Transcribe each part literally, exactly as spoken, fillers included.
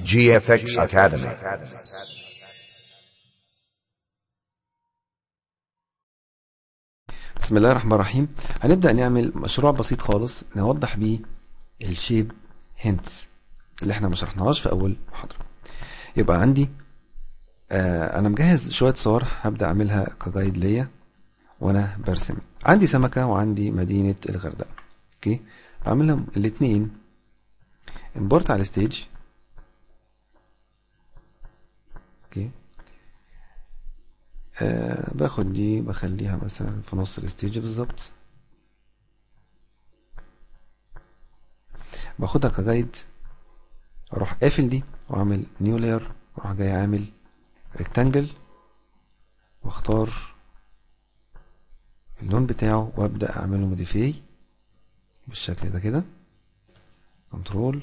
جي إف إكس Academy. بسم الله الرحمن الرحيم. هنبدأ نعمل مشروع بسيط خالص نوضح بيه الشيب هنتس اللي احنا ما شرحناهاش في اول محاضرة. يبقى عندي آه انا مجهز شوية صور هبدأ اعملها كجايد ليا وانا برسم. عندي سمكة وعندي مدينة الغردقة. اوكي، بعملهم الاتنين امبورت على الستيج. اوكي، آه باخد دي بخليها مثلا في نص الستيج بالظبط، باخدها كجايد، اروح قافل دي واعمل نيو لاير، واروح جاي عامل ريكتانجل واختار اللون بتاعه وابدا اعمله موديفاي بالشكل ده كده. كنترول،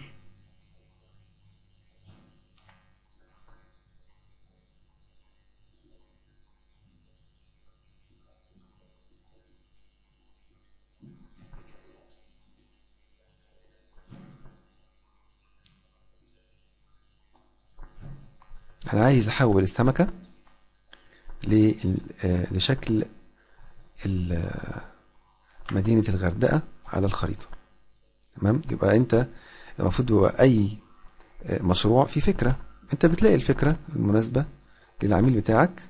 انا عايز احول السمكة ل- آه، لشكل ال- مدينة الغردقة على الخريطة. تمام، يبقى انت المفروض يبقى اي آه، مشروع فيه فكرة، انت بتلاقي الفكرة المناسبة للعميل بتاعك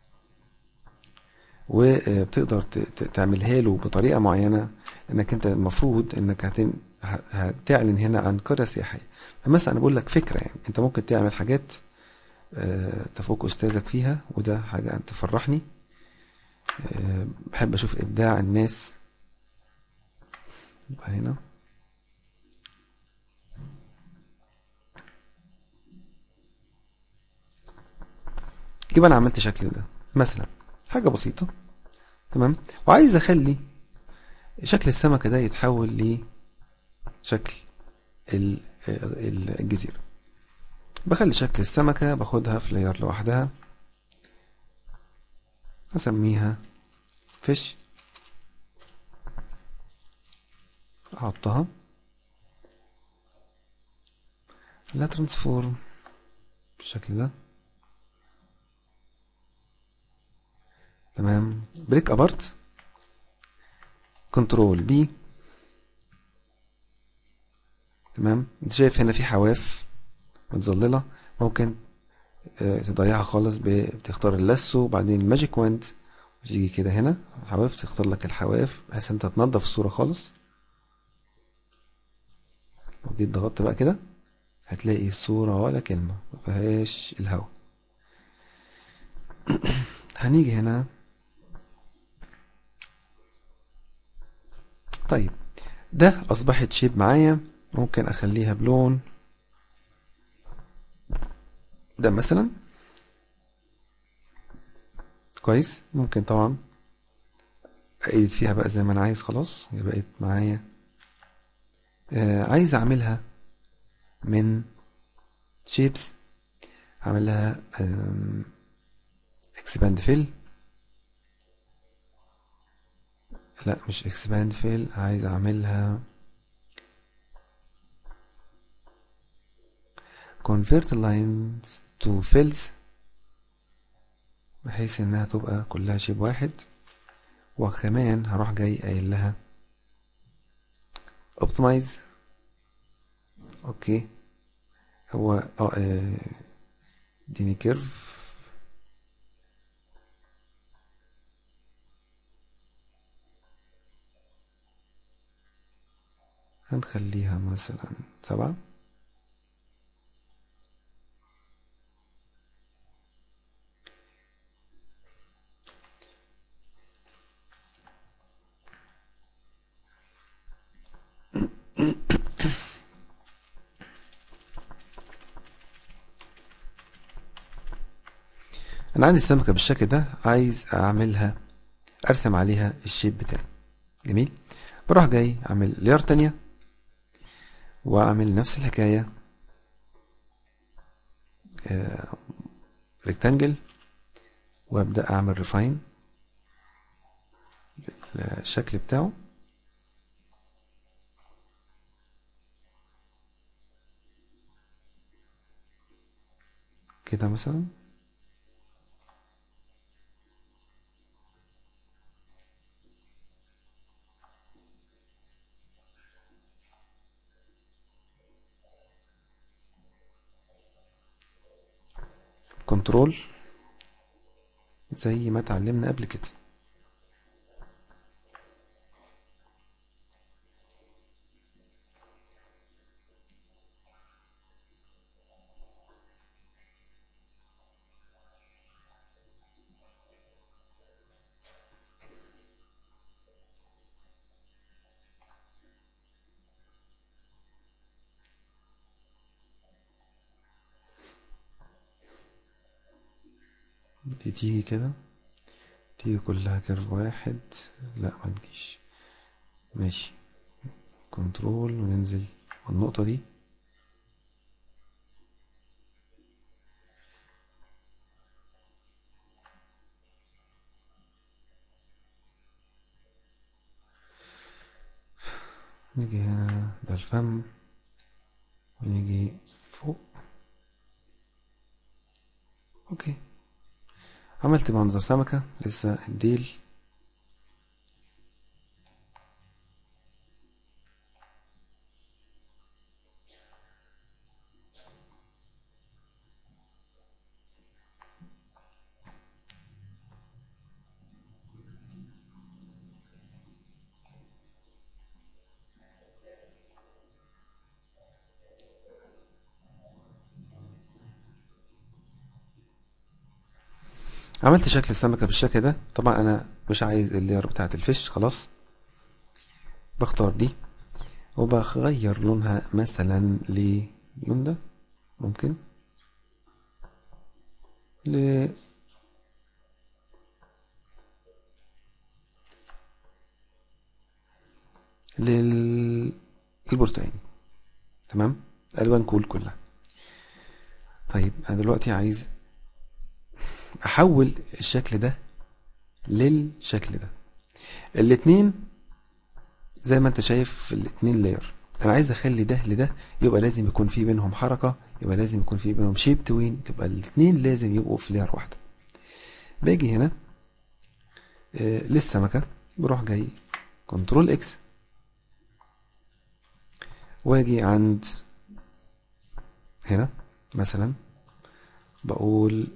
وبتقدر ت- ت- تعملها له بطريقة معينة، انك انت المفروض انك هتن... ه- هتعلن هنا عن قرية سياحية. فمثلا انا بقول لك فكرة، يعني انت ممكن تعمل حاجات آه، تفوق استاذك فيها، وده حاجة انت تفرحني. آه، بحب اشوف ابداع الناس. يبقى هنا يبقى انا عملت شكل ده مثلا، حاجة بسيطة. تمام، وعايز اخلي شكل السمكة ده يتحول لشكل ال- ال- الجزيرة. بخلي شكل السمكة باخدها في لاير لوحدها، اسميها فيش، احطها لا ترانسفورم بالشكل ده. تمام، بريك ابارت، كنترول بي. تمام، انت شايف هنا في حواف متظللة، ممكن آه، تضيعها خالص، ب- بتختار اللاسو وبعدين الماجيك واند، وتيجي كده هنا حواف، تختار لك الحواف بحيث انت تنظف الصورة خالص. لو جيت ضغطت بقى كده هتلاقي الصورة ولا كلمة مفيهاش الهوا. هنيجي هنا. طيب، ده اصبحت شيب معايا، ممكن اخليها بلون ده مثلا. كويس، ممكن طبعا ايديت فيها بقى زي ما انا عايز. خلاص هي بقت معايا. آه عايز اعملها من شيبس، اعملها اكسباند فيل. لا مش اكسباند فيل، عايز اعملها convert lines to fills، بحيث انها تبقى كلها شيب واحد. وكمان هروح جاي قايل لها optimize. اوكي، هو اه آه، اديني كيرف. هنخليها مثلا سبعة. انا عندي السمكة بالشكل ده، عايز اعملها ارسم عليها الشيب بتاعي. جميل، بروح جاي اعمل لير تانية واعمل نفس الحكاية، ريكتانجل، وابدا اعمل ريفاين الشكل بتاعه. كده مثلا. كنترول زي ما اتعلمنا قبل كده. دي تيجي كده، تيجي كلها كيرف واحد. لا ما تجيش. ماشي، كنترول وننزل النقطة دي. نيجي هنا، ده الفم، ونيجي فوق. اوكي، عملت منظر سمكة. لسه الديل. عملت شكل السمكة بالشكل ده. طبعا انا مش عايز اللير بتاعت الفيش، خلاص بختار دي وبغير لونها مثلا للون ده، ممكن ل لل البرتقاني. تمام، الوان كول كلها. طيب انا دلوقتي عايز احول الشكل ده للشكل ده. الاتنين زي ما انت شايف في الاتنين لاير. انا عايز اخلي ده لده، يبقى لازم يكون في بينهم حركة، يبقى لازم يكون في بينهم شيب توين، يبقى الاتنين لازم يبقوا في لاير واحدة. باجي هنا آه للسمكة، بروح جاي كنترول اكس، واجي عند هنا مثلا بقول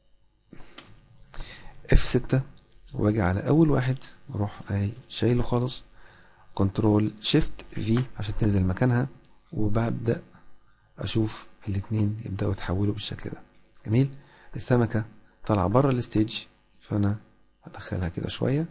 اف ستة، واجي على اول واحد واروح اهي شايله خالص، كنترول شيفت في عشان تنزل مكانها، وببدأ اشوف الاتنين يبدأوا يتحولوا بالشكل ده. جميل. السمكة طالعة بره الستيج، فانا هدخلها كده شوية.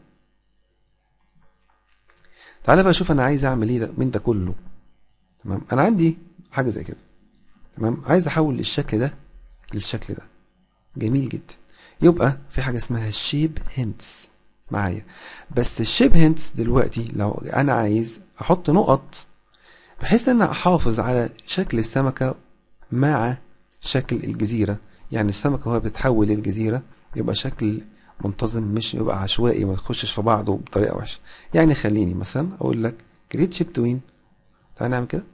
تعالى بقى اشوف انا عايز اعمل ايه ده من ده كله. تمام، انا عندي حاجة زي كده. تمام، عايز احول الشكل ده للشكل ده. جميل جدا. يبقى في حاجة اسمها الشيب هنتس معايا. بس الشيب هنتس دلوقتي لو انا عايز احط نقط بحيث ان احافظ على شكل السمكة مع شكل الجزيرة. يعني السمكة وهي بتتحول للجزيرة يبقى شكل منتظم، مش يبقى عشوائي ما يخشش في بعضه بطريقة وحشة. يعني خليني مثلا اقول لك كريت شيب توين. تعالى نعمل كده.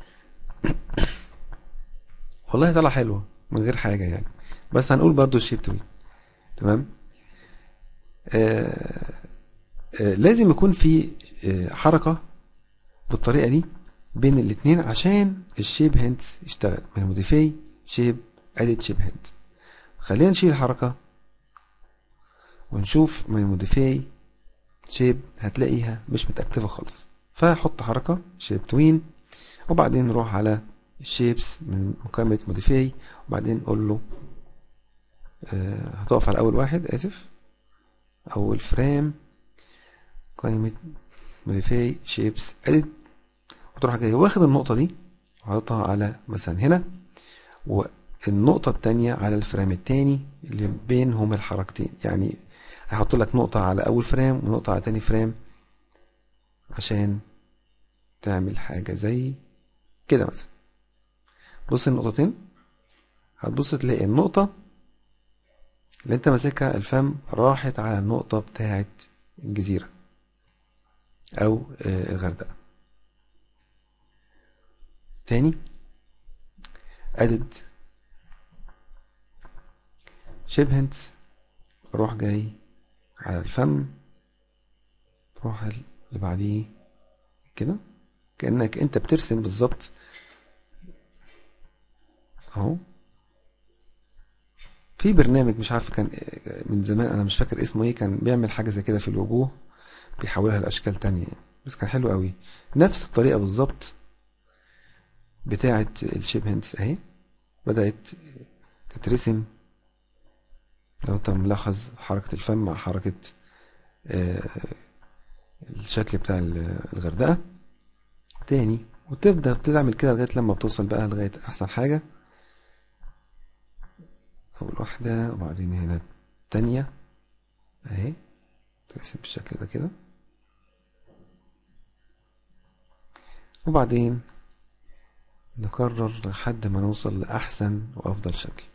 والله طلع حلوة من غير حاجة يعني، بس هنقول برضو الشيب توين. تمام. آه آه لازم يكون في آه حركة بالطريقة دي بين الاتنين عشان الشيب هنتس يشتغل. من موديفاي شيب اديت شيب هنت. خلينا نشيل الحركة ونشوف من موديفاي شيب، هتلاقيها مش متأكتفة خالص. فحط حركة شيب توين، وبعدين نروح على الشيبس من مكالمة موديفاي، وبعدين نقول له آه هتقف على اول واحد، اسف، اول فريم، قائمة موديفاي شيبس اديت، وتروح جاي واخد النقطة دي وحاططها على مثلا هنا، والنقطة التانية على الفريم التاني اللي بينهم الحركتين. يعني هحط لك نقطة على أول فريم ونقطة على تاني فريم عشان تعمل حاجة زي كده مثلا. بص النقطتين، هتبص تلاقي النقطة اللي انت ماسكها الفم راحت على النقطة بتاعت الجزيرة أو الغردقة. تاني، أدد شيب هنتس، اروح جاي على الفم، اروح اللي بعديه كده، كأنك انت بترسم بالظبط اهو. في برنامج مش عارف كان من زمان، انا مش فاكر اسمه ايه، كان بيعمل حاجة زي كده في الوجوه، بيحولها لاشكال تانية يعني. بس كان حلو قوي، نفس الطريقة بالظبط بتاعة الشيب هندس اهي، بدأت تترسم. لو انت ملاحظ حركة الفم مع حركة آه، الشكل بتاع ال- الغردقة تاني، وتبدأ تعمل كده لغاية لما بتوصل بقى لغاية أحسن حاجة. أول واحدة وبعدين هنا التانية أهي، ترسم بالشكل ده كده، وبعدين نكرر لحد ما نوصل لأحسن وأفضل شكل.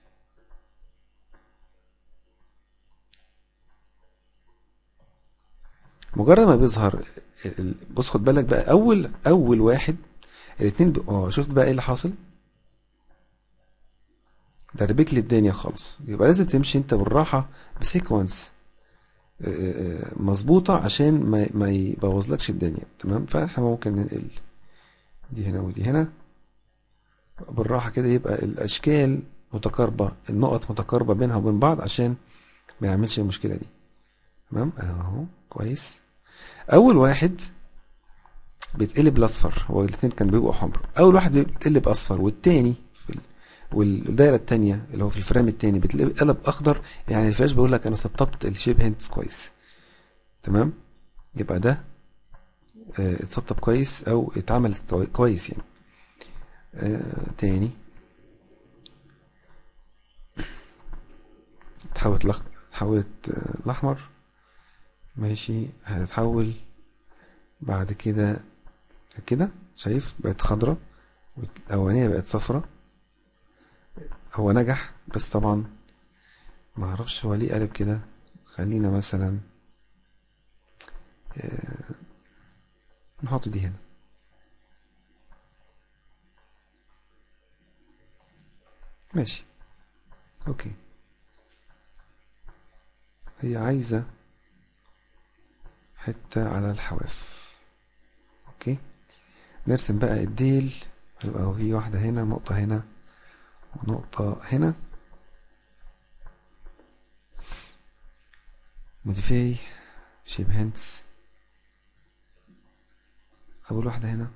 مجرد ما بيظهر ال- بص خد بالك بقى، أول أول واحد الاتنين ب... اه شفت بقى ايه اللي حاصل؟ دربك لي الدنيا خالص. يبقى لازم تمشي انت بالراحة بسيكونس آه، آه، مظبوطة عشان ما ما يبوظلكش الدنيا. تمام، فاحنا ممكن ننقل دي هنا ودي هنا بالراحة كده، يبقى الأشكال متقاربة، النقط متقاربة بينها وبين بعض عشان ما يعملش المشكلة دي. تمام اهو كويس. أول واحد بيتقلب الأصفر، هو الاتنين كانوا بيبقوا حمر. أول واحد بيتقلب أصفر، والتاني في ال... والدايرة التانية اللي هو في الفريم التاني بيتقلب أخضر. يعني الفلاش بيقول لك أنا سطبت الشيب هينتس كويس. تمام، يبقى ده آه، اتسطب كويس أو اتعمل كوي- كويس يعني. آه، تاني اتحولت لخ... اتحولت آه، الأحمر، ماشي. هتتحول بعد كده كده، شايف بقت خضرة، والأولانية بقت صفرة. هو نجح، بس طبعا ما اعرفش هو ليه قلب كده. خلينا مثلا آه، نحط دي هنا. ماشي اوكي. هي عايزة حتة على الحواف. اوكي، نرسم بقى الديل. يبقى في واحدة هنا، نقطة هنا، ونقطة هنا. موديفاي شيب هنتس، أول واحدة هنا،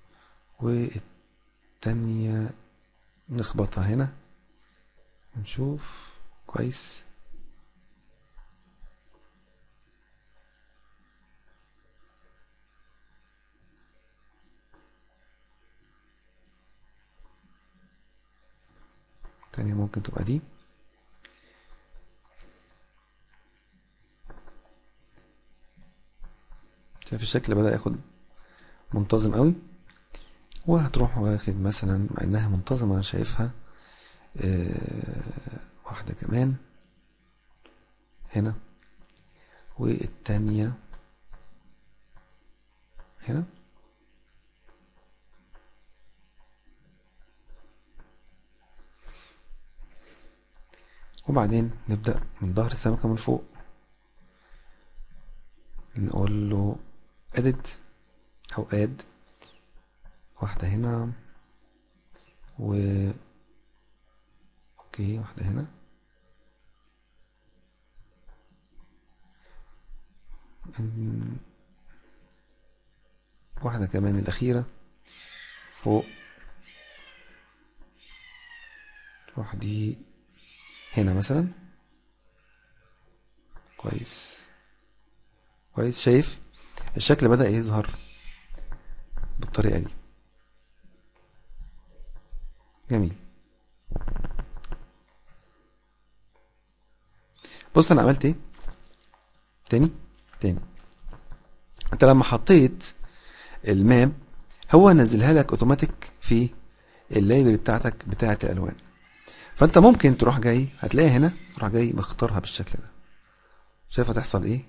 والتانية نخبطها هنا ونشوف كويس. التانية ممكن تبقى دي. شايف الشكل بدأ ياخد منتظم قوي. وهتروح واخد مثلا، مع انها منتظمة انا شايفها، آه واحدة كمان هنا، والتانية هنا. وبعدين نبدأ من ظهر السمكة من فوق، نقول له edit او add، واحدة هنا، و اوكي واحدة هنا، ن- واحدة كمان الأخيرة فوق، تروح دي هنا مثلا. كويس كويس، شايف الشكل بدأ يظهر بالطريقة دي. جميل. بص انا عملت ايه تاني تاني. انت لما حطيت الماب، هو نزلها لك اوتوماتيك في اللايبرري بتاعتك بتاعة الالوان. فانت ممكن تروح جاي هتلاقي هنا، تروح جاي مختارها بالشكل ده. شايف هتحصل ايه؟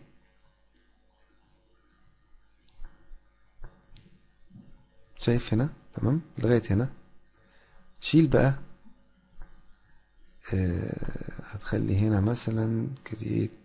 شايف هنا؟ تمام لغاية هنا. شيل بقى آه هتخلي هنا مثلا create.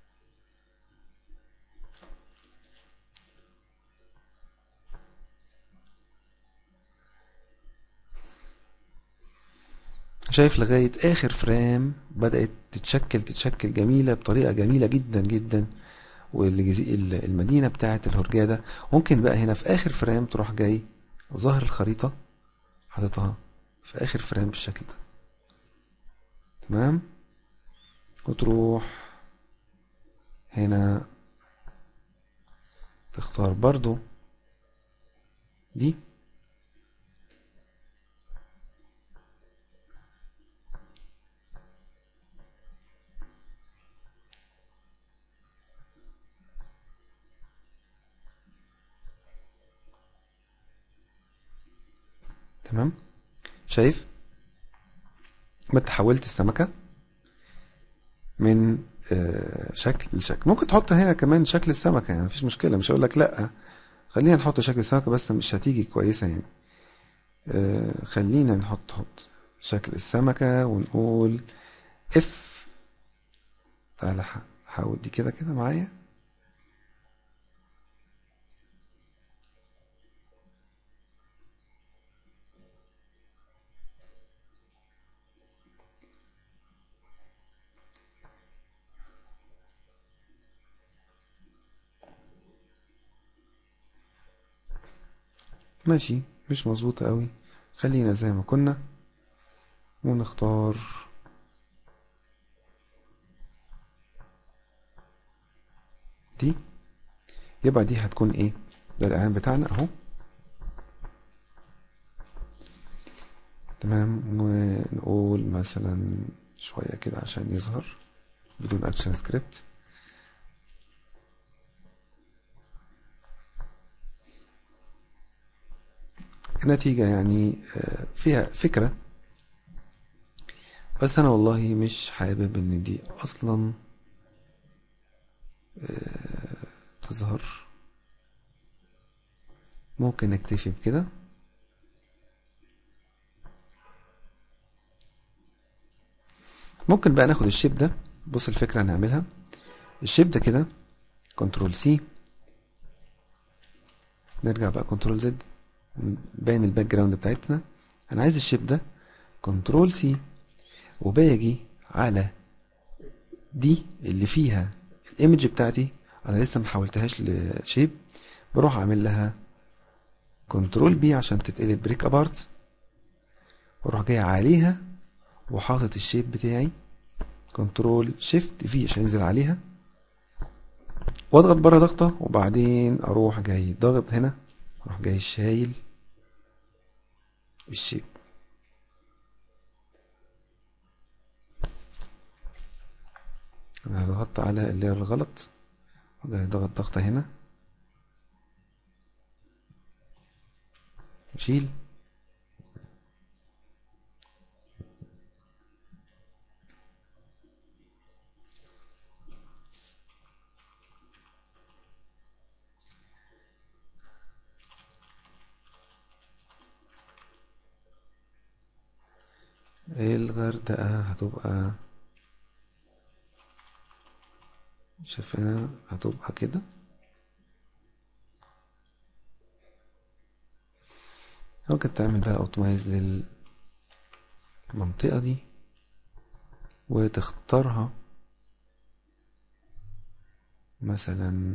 شايف لغاية آخر فريم بدأت تتشكل تتشكل جميلة بطريقة جميلة جدا جدا، والمدينة بتاعت الهرجادة. ممكن بقى هنا في آخر فريم تروح جاي ظهر الخريطة حاططها في آخر فريم بالشكل ده. تمام. وتروح هنا تختار برضو دي، تمام. شايف ما انت حولت السمكة من آه، شكل لشكل. ممكن تحط هنا كمان شكل السمكة، يعني مفيش مشكلة، مش هقول لك لأ. خلينا نحط شكل السمكة بس مش هتيجي كويسة يعني. آه، خلينا نحط حط شكل السمكة ونقول اف. تعالى ح- حاول دي كده كده معايا. ماشي، مش مظبوطة قوي. خلينا زي ما كنا ونختار دي. يبقى دي هتكون ايه؟ ده الاعلان بتاعنا اهو. تمام. ونقول مثلا شوية كده عشان يظهر بدون اكشن سكريبت. النتيجة يعني آه، فيها فكرة، بس انا والله مش حابب ان دي اصلا تظهر. ممكن نكتفي بكده. ممكن بقى ناخد الشيب ده. بص الفكرة هنعملها. الشيب ده كده كنترول سي، نرجع بقى كنترول زد، باين الباك جراوند بتاعتنا. انا عايز الشيب ده كنترول سي، وباجي على دي اللي فيها الايمج بتاعتي، انا لسه محولتهاش لشيب، بروح اعمل لها كنترول بي عشان تتقلب بريك ابارت، واروح جاي عليها وحاطط الشيب بتاعي كنترول شيفت في عشان ينزل عليها، واضغط بره ضغطة، وبعدين اروح جاي ضغط هنا، اروح جاي شايل الشيب. انا ضغطت على اللي الغلط، وجاي ضغط ضغطة هنا، شيل. الغردقة هتبقى، شايفينها هتبقى كده. ممكن تعمل بقى اوتومايز للمنطقة دي وتختارها مثلا،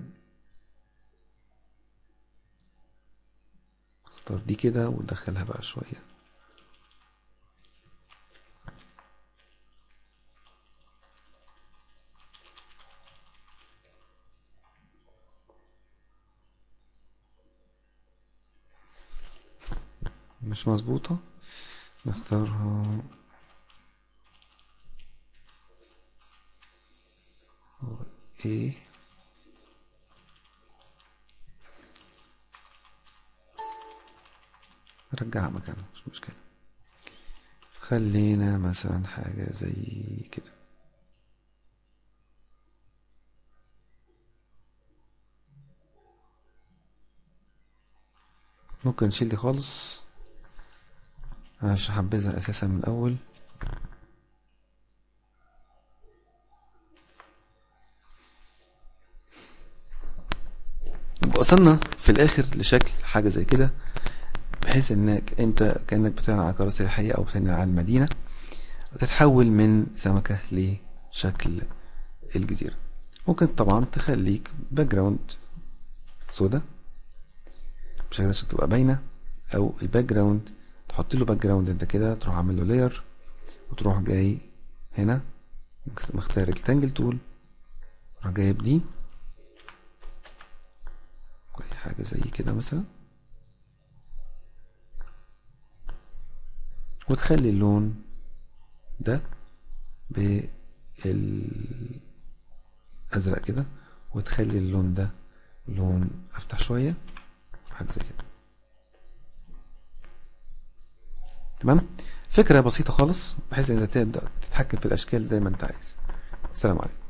اختار دي كده وندخلها بقى شوية. مش مظبوطة، نختارها ايه. نرجعها مكانها مش مشكلة. خلينا مثلا حاجة زي كده. ممكن نشيل دي خالص، انا مش حبذها اساسا من الاول. يبقى وصلنا في الاخر لشكل حاجه زي كده، بحيث انك انت كانك بتعمل على قرية سياحيه او بتعمل على المدينه، وتتحول من سمكه لشكل الجزيره. ممكن طبعا تخليك باك جراوند سودا بالشكل ده عشان تبقى باينه، او الباك جراوند تحط له باك جراوند انت كده، تروح عامل له لاير وتروح جاي هنا مختار ريكتانجل تول، تروح جايب دي اي حاجه زي كده مثلا، وتخلي اللون ده بالازرق كده، وتخلي اللون ده لون افتح شويه حاجه زي كده. تمام، فكره بسيطه خالص بحيث ان انت تبدا تتحكم في الاشكال زي ما انت عايز. السلام عليكم.